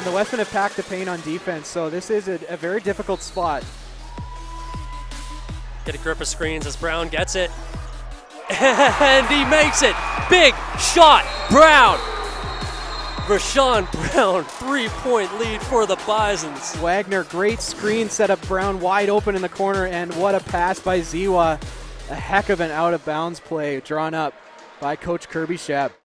the Wesmen have packed the paint on defense, so this is a very difficult spot. Get a grip of screens as Browne gets it. And he makes it. Big shot, Browne. Rashawn Browne, 3-point lead for the Bisons. Wagner, great screen set up, Browne wide open in the corner, and what a pass by Ziwa. A heck of an out-of-bounds play drawn up by Coach Kirby Schaap.